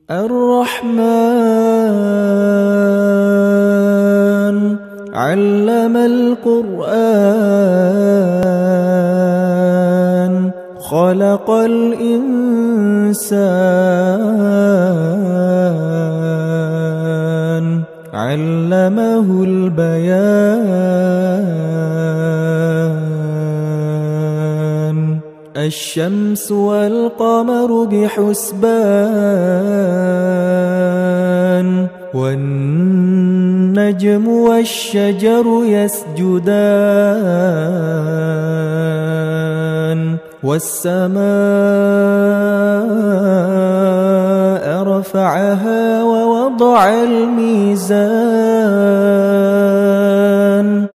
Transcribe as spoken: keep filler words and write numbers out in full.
الرحمن علم القرآن خلق الإنسان علمه البيان الشمس والقمر بحسبان والنجم والشجر يسجدان والسماء رفعها ووضع الميزان